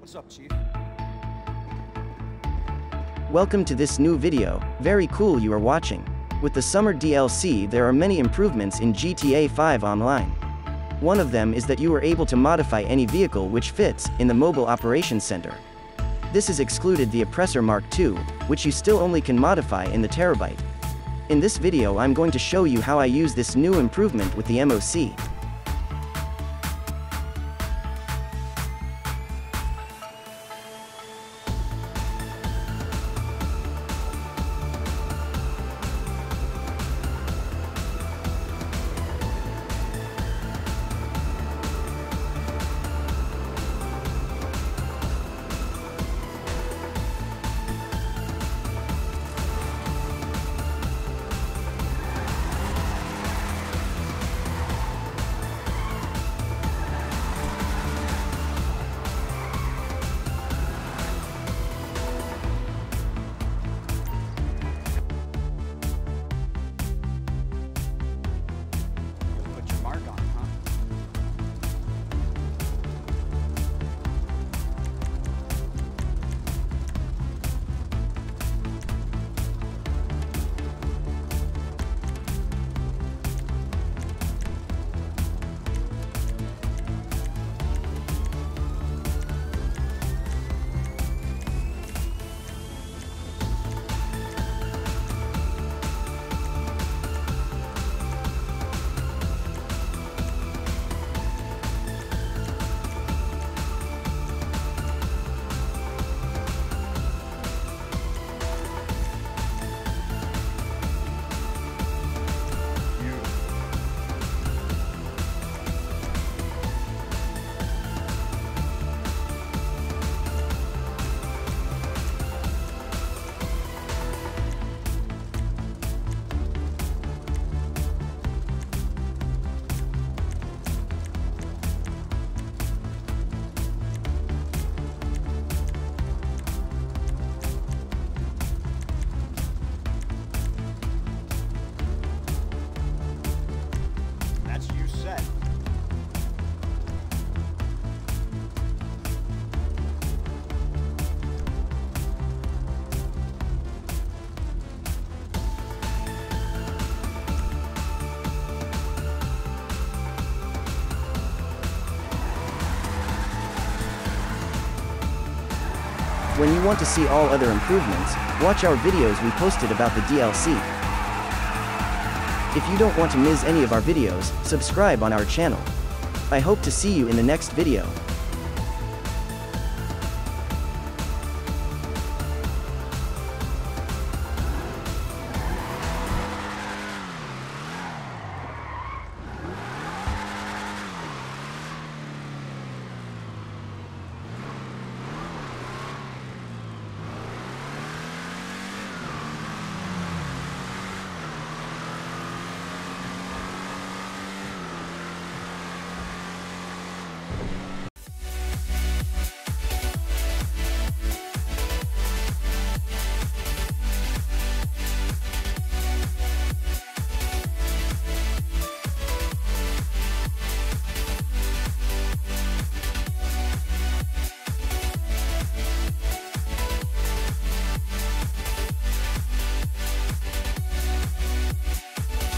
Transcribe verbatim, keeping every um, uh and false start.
What's up, Chief? Welcome to this new video. Very cool you are watching. With the summer D L C there are many improvements in G T A five Online. One of them is that you are able to modify any vehicle which fits in the Mobile Operations Center. This has excluded the Oppressor Mark two, which you still only can modify in the Terabyte. In this video I'm going to show you how I use this new improvement with the M O C. Put your mark on it, huh? That's you set. When you want to see all other improvements, watch our videos we posted about the D L C. If you don't want to miss any of our videos, subscribe on our channel. I hope to see you in the next video.